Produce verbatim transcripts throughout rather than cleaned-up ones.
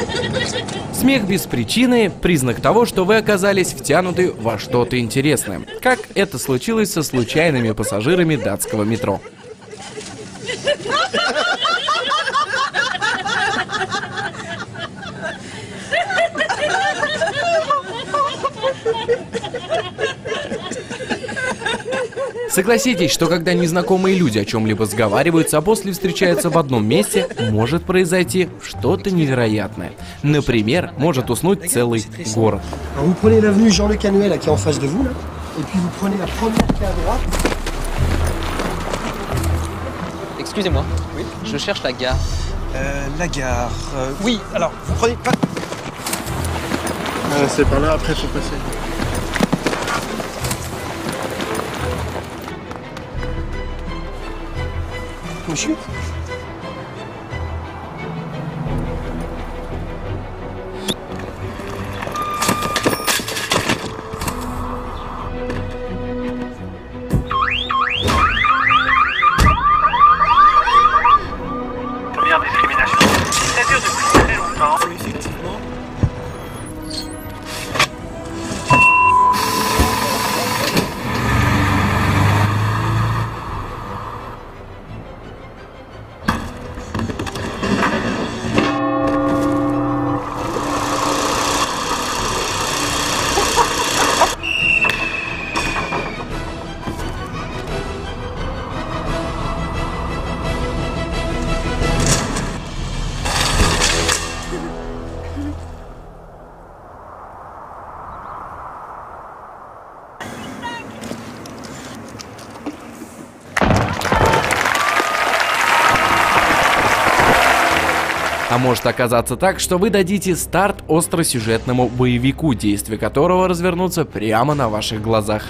Смех без причины – признак того, что вы оказались втянуты во что-то интересное, как это случилось со случайными пассажирами датского метро. Согласитесь, что когда незнакомые люди о чем-либо сговариваются, а после встречаются в одном месте, может произойти что-то невероятное. Например, может уснуть целый город. Vous prenez l'avenue Jean Le Canuet qui est en face de vous là, et puis vous prenez la première qui est à droite. Excusez-moi, oui, je cherche la gare. Euh, la gare. Euh, Oui, alors, vous prenez pas. Euh, c'est par là, après faut passer. Monsieur. Première discrimination. Ça dure depuis très longtemps. Oui, effectivement. А может оказаться так, что вы дадите старт остросюжетному боевику, действия которого развернутся прямо на ваших глазах.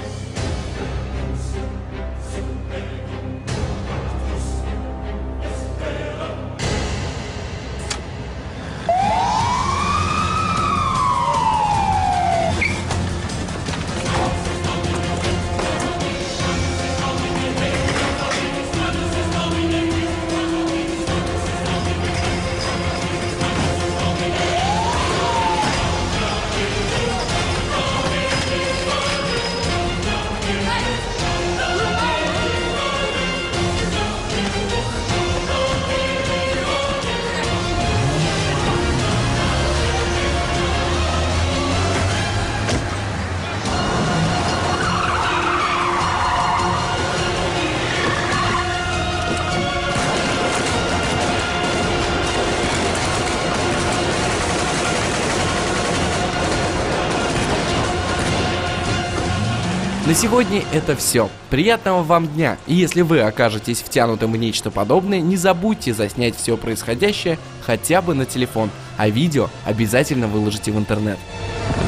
На сегодня это все. Приятного вам дня. И если вы окажетесь втянутым в нечто подобное, не забудьте заснять все происходящее хотя бы на телефон, а видео обязательно выложите в интернет.